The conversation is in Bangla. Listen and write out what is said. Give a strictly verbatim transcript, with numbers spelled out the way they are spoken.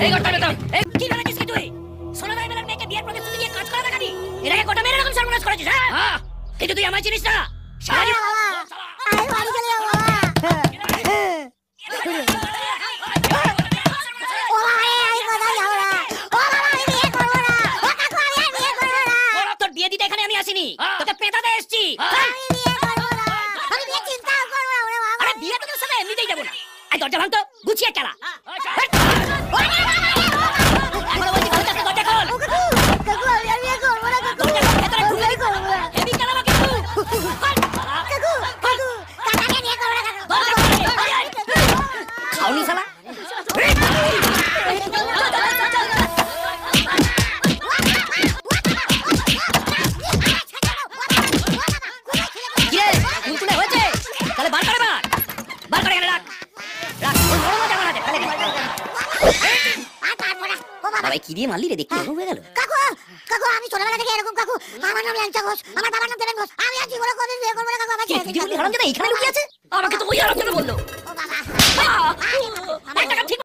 এই করতে হবে তো। এই কি করেছিস কি তুই? সোনাদাই মেলার মেয়েকে বিয়ের প্রতিশ্রুতি দিয়ে কাজ করা দেখানি। এর আগে কত মেয়ের এরকম সর্বনাশ করেছিস হ্যাঁ? হ্যাঁ। কিন্তু তুই আমায় চিনিস না। সারা জীবন আমি বাড়ি চলে যাবো বাবা। ও বাবা রে, আমি কোথাও যাবো না। ও বাবা, আমি বিয়ে করবো না। ও কাকু, আমি আর বিয়ে করবো না। তোর বিয়ে দিতে এখানে আমি আসিনি, তোকে পেটাতে এসেছি। আমি বিয়ে করবো না। আমি বিয়ে চিন্তাও করবো না, ওরে বাবা। আরে বিয়ে তোদের সাথে এমনিতেই যাবো না। এই দরজা ভাঙ তো, গুছিয়ে চালা। এখনো বলছি ঘরে থাকতে দরজা খোল। ও কাকু, কাকু, আমি আর বিয়ে করবো না, কাকু। দরজা খোল, ভেতরে ঢুকে আমি করবো না। হেভি চালাবো কিন্তু। কাকু, কাকু, কাকু, আমি আর বিয়ে করবো না, কাকু। দরজা খোল। খাওনি শালা। কিরে, মুখটুলে হয়েছে? তাহলে বার করে বার। বার করে এনে রাখ। রাখ, ওই নরমও জামা আছে, ফেলে দে। আর পারবো না। ও বাবা। বাবা, কি দিয়ে মারলি রে? দেখি এরকম হয়ে গেল। কাকু, কাকু, আমি ছোটবেলা থেকে এরকম কাকু। আমার নাম ল্যাংচা ঘোষ, আমার বাবার নাম দেবেন ঘোষ। আমি আর জীবনে কোনোদিন বিয়ে করবো না, কাকু। আমার কে ছেড়ে তুই দিন, বলি কাকু। হারামজাদা এখানে লুকিয়ে আছে? আমাকে তো ওই হারামজাদা বললো। ও বাবা। আহ!